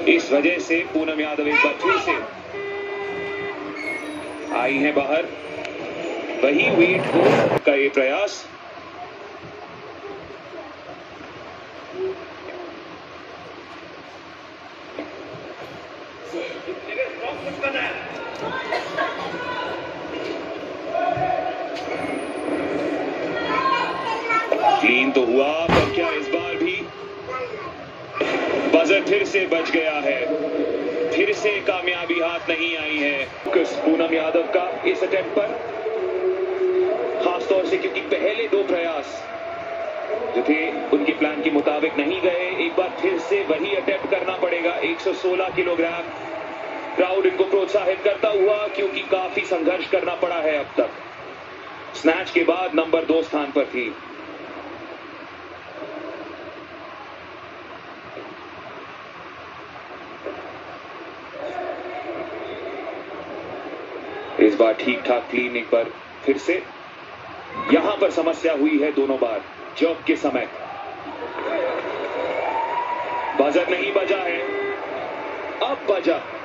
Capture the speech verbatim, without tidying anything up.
इस वजह से पूनम यादव एक बार फिर से आई हैं बाहर। वही वेट होल्ड का ये प्रयास। क्लीन तो हुआ, पर क्या इस बार भी बजर फिर से बच गया है। फिर से कामयाबी हाथ नहीं आई है पूनम यादव का इस अटेम्प्ट पर, खासतौर से क्योंकि पहले दो प्रयास जो थे उनके प्लान के मुताबिक नहीं गए। एक बार फिर से वही अटेम्प्ट करना पड़ेगा। एक सौ सोलह किलोग्राम क्राउड इनको प्रोत्साहित करता हुआ, क्योंकि काफी संघर्ष करना पड़ा है अब तक। स्नैच के बाद नंबर दो स्थान पर थी। इस बार ठीक ठाक क्लीन एक बार फिर से। यहां पर समस्या हुई है दोनों बार जॉब के समय। बजर नहीं बजा है, अब बजा।